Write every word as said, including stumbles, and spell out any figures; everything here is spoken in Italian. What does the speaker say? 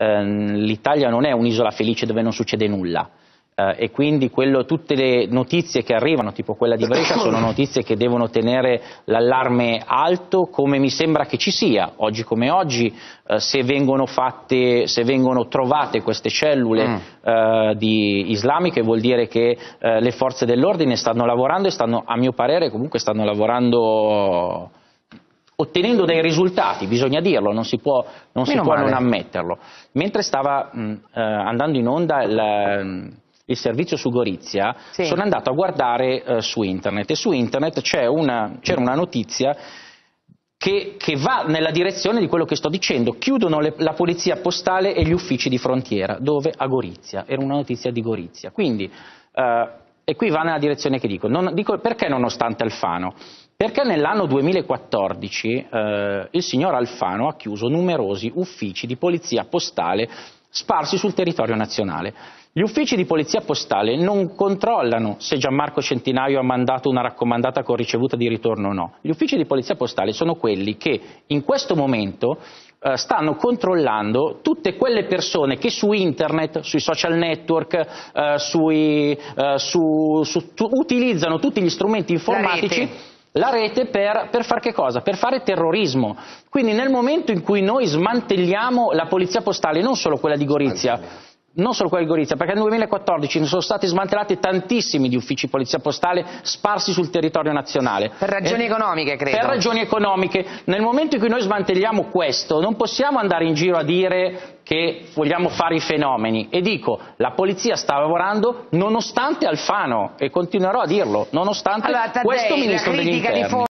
ehm, l'Italia non è un'isola felice dove non succede nulla. Uh, e quindi quello, tutte le notizie che arrivano, tipo quella di Brescia, sono notizie che devono tenere l'allarme alto, come mi sembra che ci sia, oggi come oggi, uh, se vengono fatte, se vengono trovate queste cellule mm. uh, di islamiche, vuol dire che uh, le forze dell'ordine stanno lavorando e stanno, a mio parere, comunque stanno lavorando ottenendo dei risultati, bisogna dirlo, non si può non, si può non ammetterlo. Mentre stava mh, uh, andando in onda il il servizio su Gorizia, sì. sono andato a guardare uh, su internet e su internet c'era una, una notizia che, che va nella direzione di quello che sto dicendo. Chiudono le, la polizia postale e gli uffici di frontiera. Dove? A Gorizia. Era una notizia di Gorizia. Quindi, uh, e qui va nella direzione che dico. Non, dico perché nonostante Alfano? Perché nell'anno duemilaquattordici uh, il signor Alfano ha chiuso numerosi uffici di polizia postale sparsi sul territorio nazionale. Gli uffici di polizia postale non controllano se Gianmarco Centinaio ha mandato una raccomandata con ricevuta di ritorno o no. Gli uffici di polizia postale sono quelli che in questo momento eh, stanno controllando tutte quelle persone che su internet, sui social network, eh, sui, eh, su, su, tu, utilizzano tutti gli strumenti informatici, la rete per, per fare che cosa? Per fare terrorismo. Quindi nel momento in cui noi smantelliamo la polizia postale, non solo quella di Gorizia, non solo quella di Gorizia, perché nel duemilaquattordici ne sono stati smantellati tantissimi di uffici polizia postale sparsi sul territorio nazionale. Per ragioni eh, economiche, credo. Per ragioni economiche. Nel momento in cui noi smantelliamo questo, non possiamo andare in giro a dire che vogliamo fare i fenomeni. E dico, la polizia sta lavorando nonostante Alfano, e continuerò a dirlo, nonostante allora, Taddei, questo Ministro degli Interni.